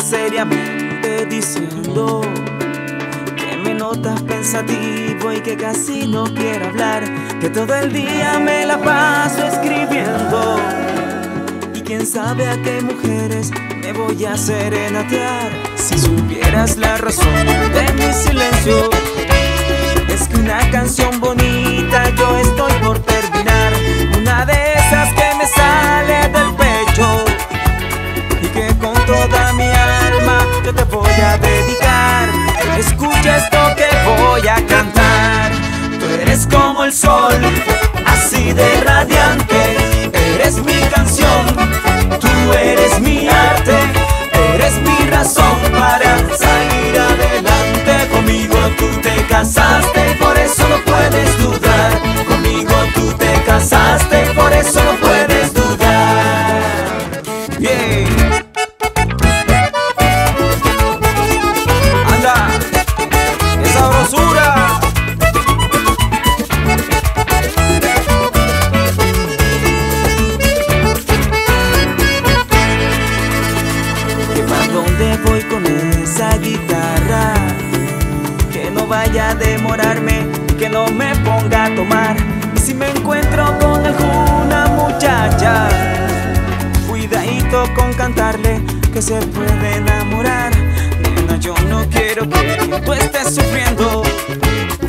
seriamente diciendo que me notas pensativo y que casi no quiero hablar, que todo el día me la paso escribiendo y quién sabe a qué mujeres me voy a serenatear. Si supieras la razón de mi silencio, es que una canción bonita yo estoy por terminar, una de esas que me sale del pecho y que con toda mi alma yo te voy a dedicar. Escucha esto que voy a cantar. Tú eres como el sol, así de radiante. Eres mi canción, tú eres mi arte. Eres mi razón para salir adelante. Conmigo tú te casaste, por eso no puedes dudar. Conmigo tú te casaste, por eso no puedes dudar. Yeah. Anda, esa sabrosura. Que pa' dónde voy con esa guitarra, que no vaya a demorarme, que no me ponga a tomar. Y si me encuentro con alguna muchacha, cuidadito con cantarle que se puede enamorar. Nena, yo no quiero que tú estés sufriendo,